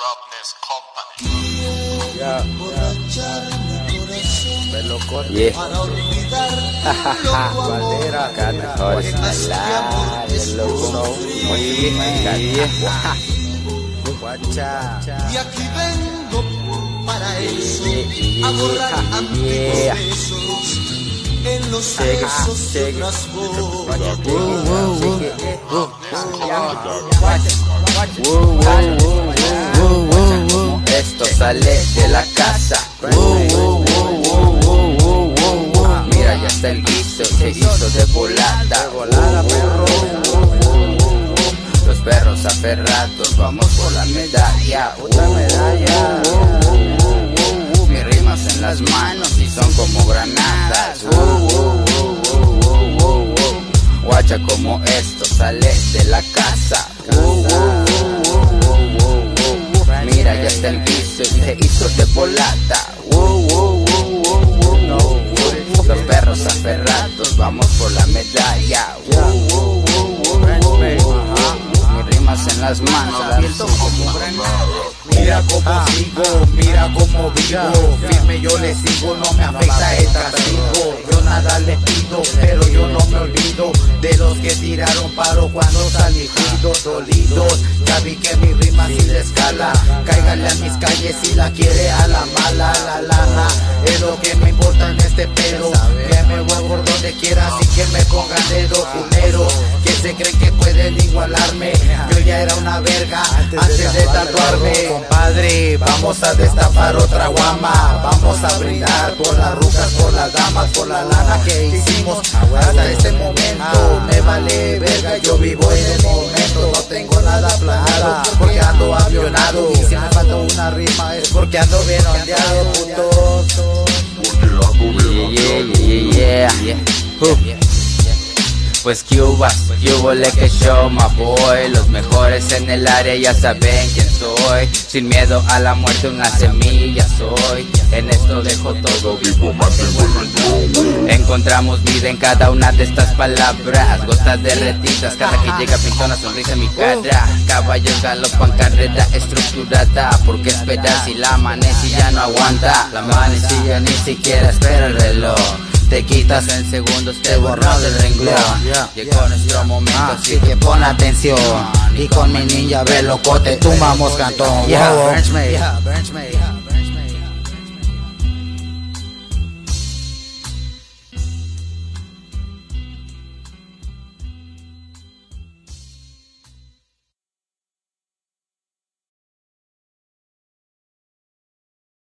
Roughness Company. Ya. Pelo corto. Bandera, cana, el loco. Muy bien. Guacha. Y aquí vengo para eso, adorar antiguos besos, en los besos de otras Esto sale de la casa. Mira, ya está el guiso, se hizo de volada. Los perros aferrados, vamos por la medalla. Mis rimas en las manos y son como granadas. Guacha como esto sale de la casa. Mira, ya está el piso y se hizo de volada. Los perros aferrados, vamos por la medalla. Mis rimas en las manos, viento como granado. Mira cómo sigo, mira cómo vivo, firme yo le sigo, no me afecta el castigo. Yo nada le pido, pero yo no me olvido de los que tiraron paro cuando salí dolidos. Ya vi que mi rima sin la escala, cáigale a mis calles si la quiere a la mala. La lana es lo que me importa en este pedo, que me voy por donde quiera, así que me pongan dedo primero. Que se creen que pueden igualarme, yo ya era una verga antes de tatuarme. Compadre, vamos a destapar otra guama, vamos a brindar por las rucas, por las damas, por la lana que hicimos hasta este momento. Me vale verga, yo vivo en el momento, no tengo nada planeado porque ando avionado. Y si me falta una rima es porque ando bien ondeado, putos. Pues Cubas, le que show, my boy. Los mejores en el área ya saben quién soy. Sin miedo a la muerte, una semilla soy. En esto dejo todo vivo, más encontramos vida en cada una de estas palabras. Gotas derretidas, cada que llega pinta una sonrisa en mi cara. Caballos galopan carrera estructurada. ¿Por qué esperar si la manecilla no aguanta? La manecilla ni siquiera espera el reloj. Te quitas en segundos, te borras del renglón. Llegó nuestro momento, así que pon atención. Y con mi ninja ve locote, tumbamos cantón. Benchmade.